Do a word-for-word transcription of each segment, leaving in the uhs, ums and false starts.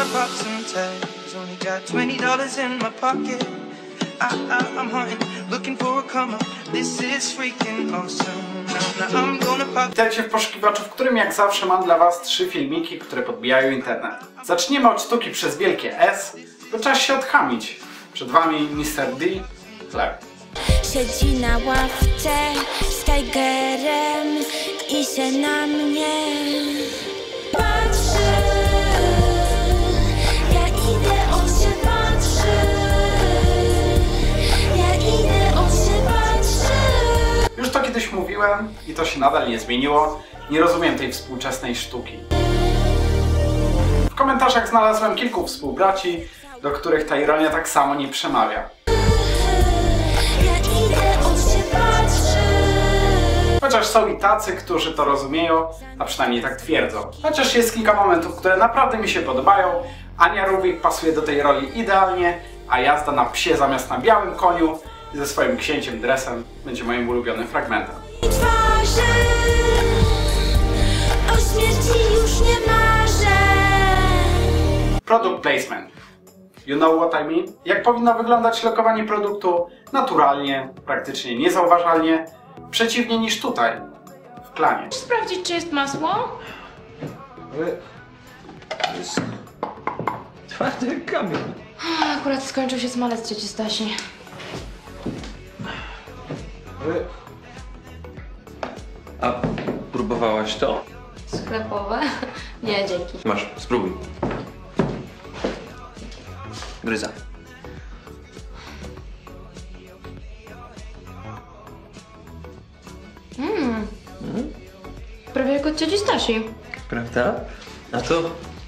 pop some tags. Only got twenty dollars in my pocket. I, I, I'm hunting, looking for a come up. This is freaking awesome. Now, now I'm gonna pop. Witajcie w poszukiwaczu, w którym jak zawsze mam dla was trzy filmiki, które podbijają internet. Zaczniemy od sztuki przez wielkie S, bo czas się odchamić. Przed wami mister D, Claire. Siedzi na ławce z Tigerem i się na mnie patrzy. Ja idę, on się patrzy. Ja idę, on się patrzy. Już to kiedyś mówiłem i to się nadal nie zmieniło. Nie rozumiem tej współczesnej sztuki. W komentarzach znalazłem kilku współbraci, do których ta ironia tak samo nie przemawia. Chociaż są i tacy, którzy to rozumieją, a przynajmniej tak twierdzą. Chociaż jest kilka momentów, które naprawdę mi się podobają. Ania Rubik pasuje do tej roli idealnie, a jazda na psie zamiast na białym koniu ze swoim księciem dresem będzie moim ulubionym fragmentem. O śmierci już nie marzę. Product placement. You know what I mean? Jak powinno wyglądać lokowanie produktu? Naturalnie, praktycznie niezauważalnie. Przeciwnie niż tutaj, w klanie. Chcesz sprawdzić, czy jest masło? Ale... To jest... twardy jak kamień. Akurat skończył się smalec cioci Stasi. Ale... A próbowałaś to? Sklepowe? Nie, dzięki. Masz, spróbuj. Gryza. Mmm. Prawie jak od cioci Stasi. Prawda? A to...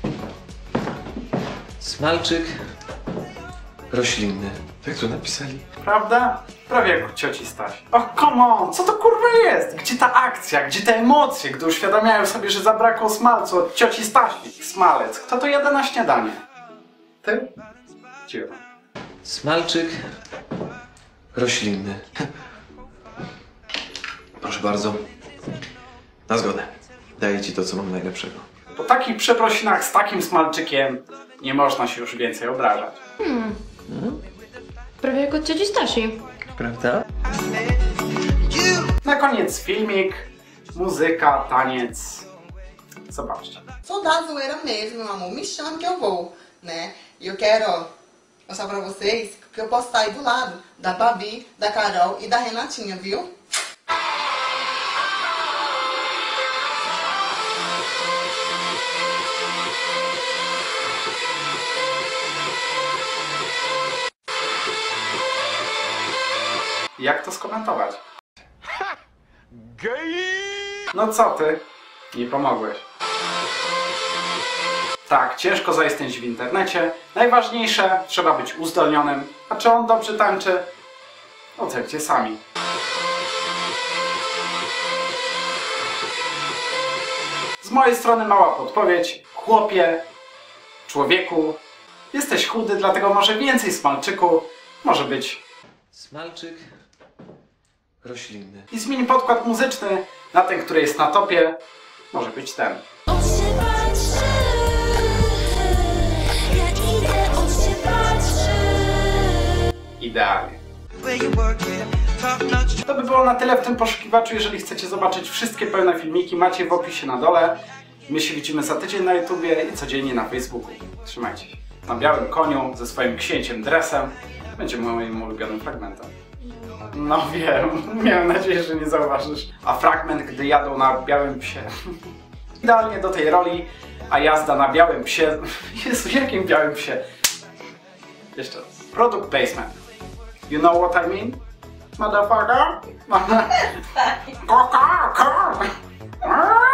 smalczyk roślinny. Jak tu napisali? Prawda? Prawie jak u cioci Stasi. Och, come on! Co to kurwa jest? Gdzie ta akcja? Gdzie te emocje, gdy uświadamiają sobie, że zabrakło smalcu od cioci Stasi? Smalec. Kto to jada na śniadanie? Ty? Cicho. Smalczyk roślinny. Proszę bardzo. Na zgodę. Daję ci to, co mam najlepszego. Po takich przeprosinach z takim smalczykiem nie można się już więcej obrażać. Hmm. Prawie jak od cioci Stasi. Prawda? Na koniec filmik, muzyka, taniec. Zobaczcie. Sou da zoeira mesmo, meu amor. Me chama que eu vou, né? E eu quero mostrar pra vocês que eu posso estar aí do lado da Babi, da Carol e da Renatinha, viu? Jak to skomentować? No co ty? Nie pomogłeś. Tak, ciężko zaistnieć w internecie. Najważniejsze, trzeba być uzdolnionym. A czy on dobrze tańczy? Ocencie sami. Z mojej strony mała podpowiedź. Chłopie, człowieku, jesteś chudy, dlatego może więcej smalczyku może być. Smalczyk roślinny. I zmień podkład muzyczny na ten, który jest na topie. Może być ten. On się patrzy. Ja idę, on się patrzy. Idealnie. Where you work it, top notch. To by było na tyle w tym poszukiwaczu. Jeżeli chcecie zobaczyć wszystkie pełne filmiki, macie w opisie na dole. My się widzimy za tydzień na YouTubie i codziennie na Facebooku. Trzymajcie się. Na białym koniu ze swoim księciem dresem będzie moim ulubionym fragmentem. No wiem, miałem nadzieję, że nie zauważysz. A fragment, gdy jadą na białym psie. Idealnie do tej roli, a jazda na białym psie... Jezu, jakim białym psie? Jeszcze raz. Product placement. You know what I mean? Motherfucker?